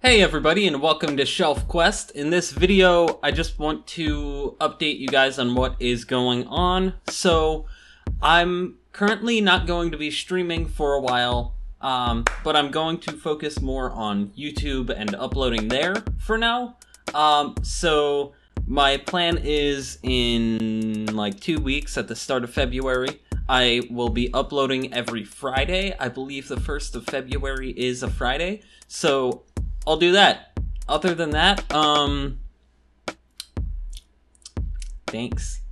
Hey everybody, and welcome to Shelf Quest. In this video, I just want to update you guys on what is going on. So, I'm currently not going to be streaming for a while, but I'm going to focus more on YouTube and uploading there for now. So my plan is in like 2 weeks at the start of February. I will be uploading every Friday. I believe the 1st of February is a Friday. So I'll do that. Other than that, thanks.